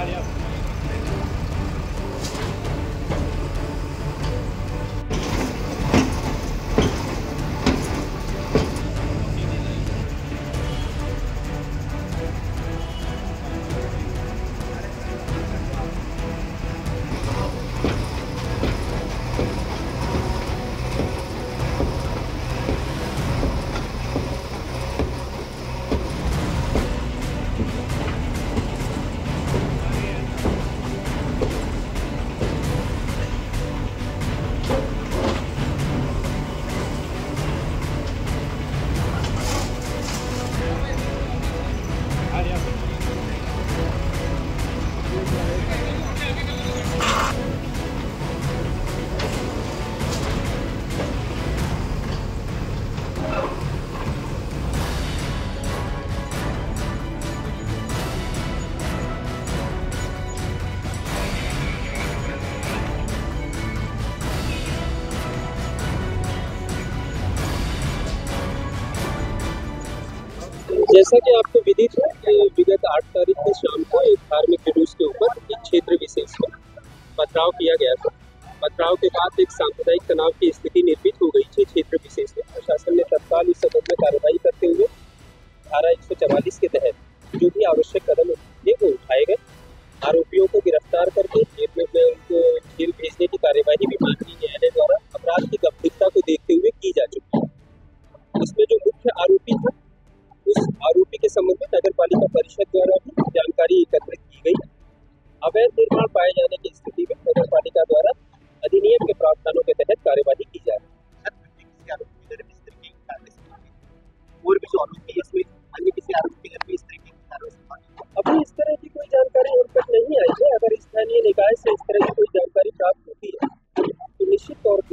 जैसा कि आपको विदित है कि विगत 8 तारीख की शाम को एक धार्मिक जुलूस के ऊपर एक क्षेत्र विशेष में पथराव किया गया था। पथराव के बाद एक सांप्रदायिक तनाव की स्थिति निर्मित हो गई थी क्षेत्र विशेष में। प्रशासन ने तत्काल इस संबंध में कार्रवाई करते हुए धारा 144 के तहत जो भी आवश्यक कदम थे वो उठाए गए। आरोपियों को गिरफ्तार करके जेल में उनको जेल भेजने की कार्यवाही भी माननीय न्यायालय द्वारा अपराध की गंभीरता को देखते हुए की जा चुकी है। इसमें जो मुख्य आरोपी था उस आरोपी के संबंध में नगर पालिका परिषद द्वारा भी जानकारी एकत्रित की गई। अवैध निर्माण पाए जाने की स्थिति में नगर पालिका द्वारा अधिनियम के प्रावधानों के तहत कार्यवाही की जा रही है। और भी जो आरोपी इसमें अन्य किसी आरोपी घर में इस तरीके की कार्रवाई अभी इस तरह की कोई जानकारी हम तक नहीं आई है। अगर स्थानीय निकाय से इस तरह की कोई जानकारी प्राप्त होती है तो निश्चित तौर